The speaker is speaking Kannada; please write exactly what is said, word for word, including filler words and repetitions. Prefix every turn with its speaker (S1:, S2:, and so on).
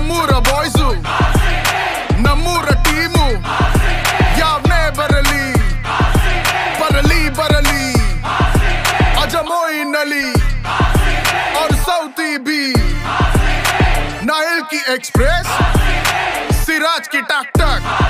S1: ನಮ್ಮೂರ ಬಾಯ್ಸು ನಮ್ಮೂರ ಟೀಮು ಯಾವನೇ ಬರಲಿ ಬರಲಿ ಬರಲಿ अजमोइन अली और सऊदी भी नाइल की एक्सप्रेस सिराज की टक टक